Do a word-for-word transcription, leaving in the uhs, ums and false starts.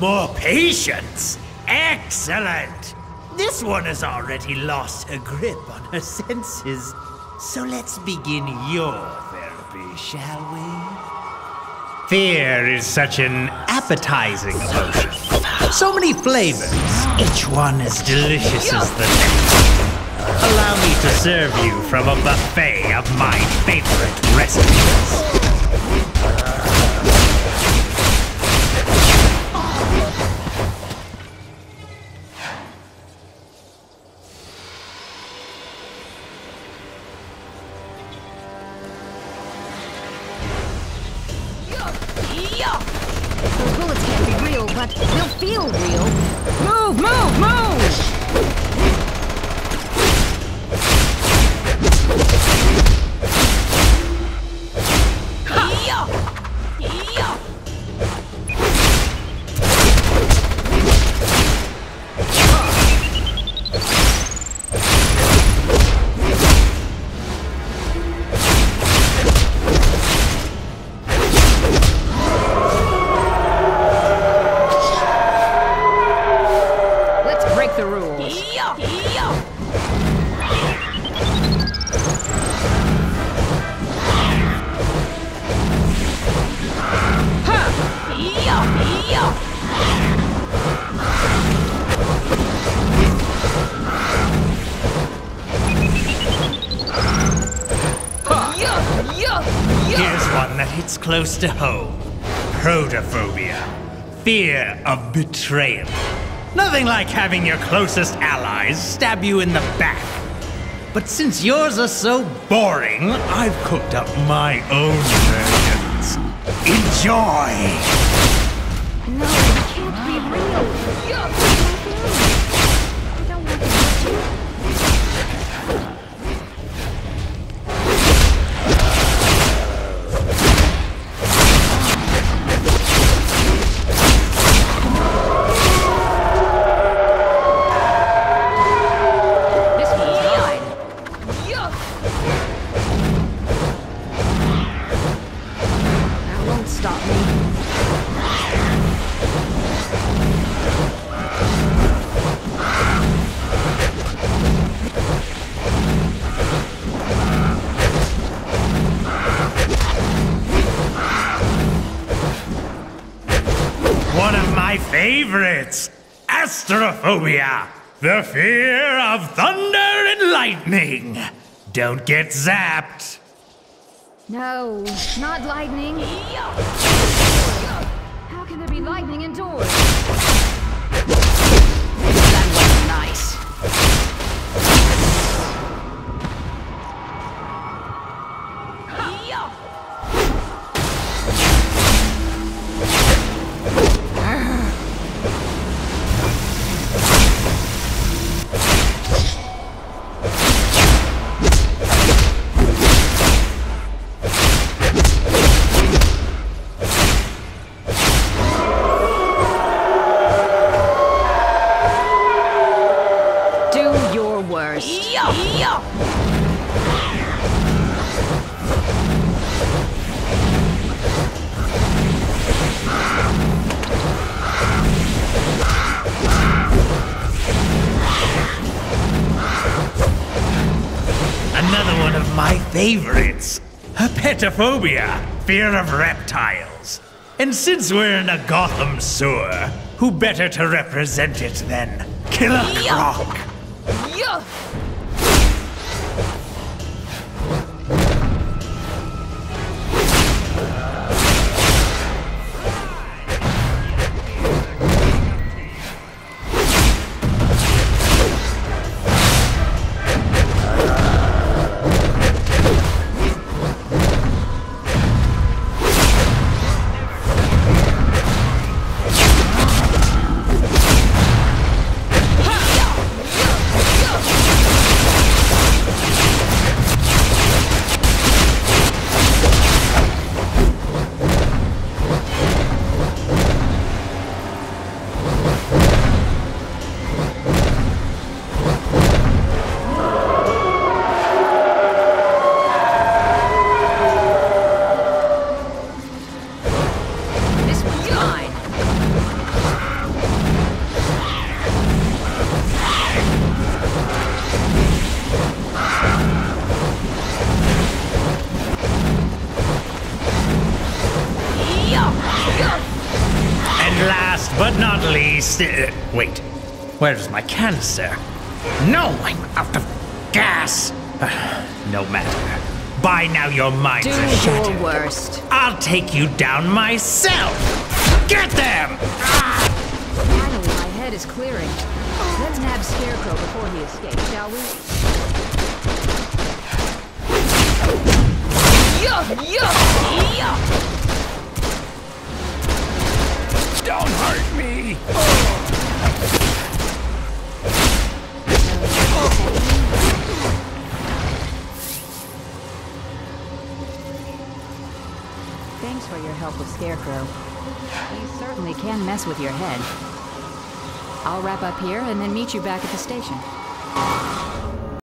More patience! Excellent! This one has already lost her grip on her senses. So let's begin your therapy, shall we? Fear is such an appetizing potion. So many flavors, each one as delicious as the next. Allow me to serve you from a buffet of my favorite recipes. Those bullets can't be real, but they'll feel real. Move, move, move! Here's one that hits close to home. Protophobia. Fear of betrayal. Nothing like having your closest allies stab you in the back. But since yours are so boring, I've cooked up my own versions. Enjoy! No, it can't be real. I don't want to hurt you. One of my favorites, astrophobia, the fear of thunder and lightning. Don't get zapped. No, not lightning. How can there be lightning indoors? That was nice. Another one of my favorites, herpetophobia, fear of reptiles. And since we're in a Gotham sewer, who better to represent it than Killer Croc? but not least... Uh, wait, where's my canister? No, I'm out of gas. No matter. By now your minds Do are shattered. your worst. I'll take you down myself. Get them! Finally, my head is clearing. Let's nab Scarecrow before he escapes, shall we? Yuck! Yuck! Yuck! Don't hurt me! Thanks for your help with Scarecrow. You certainly can mess with your head. I'll wrap up here and then meet you back at the station.